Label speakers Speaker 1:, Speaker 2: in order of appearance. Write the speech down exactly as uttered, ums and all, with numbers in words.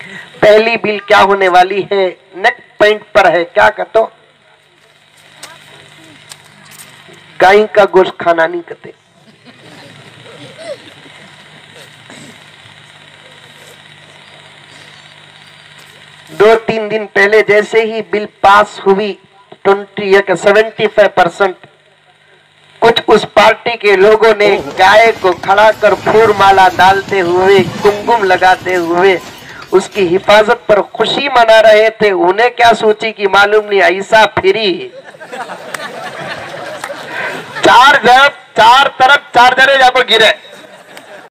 Speaker 1: पहली बिल क्या होने वाली है, नेक पॉइंट पर है, क्या कहते हो, गाय का गोश्त खाना नहीं कहते। दो तीन दिन पहले जैसे ही बिल पास हुई ट्वेंटी या सेवेंटी फाइव परसेंट, कुछ उस पार्टी के लोगों ने गाय को खड़ा कर फूल माला डालते हुए, कुमकुम लगाते हुए उसकी हिफाजत पर खुशी मना रहे थे। उन्हें क्या सोची कि मालूम नहीं ऐसा फ्री चार जब चार तरफ चार जने जाकर गिरे।